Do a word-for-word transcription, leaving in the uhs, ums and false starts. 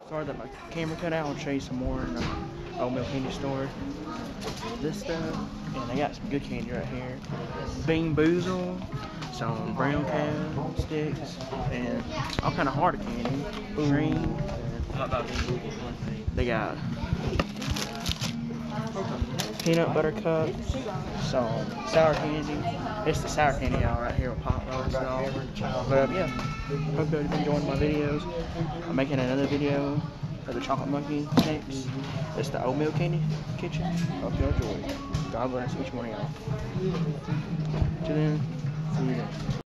Sorry that my camera cut out. I'll show you some more in the Old Mill Candy store. This stuff, and they got some good candy right here. Bean Boozle, some brown cow sticks, and all kind of hard candy. Green. They got peanut butter cups, some sour candy. It's the sour candy y'all right here with pop rolls and all. But yeah, hope you've enjoyed my videos. I'm making another video of the chocolate monkey cakes. It's the Old Mill Candy Kitchen. Hope you enjoy. God bless each one of y'all. Till then, see you then.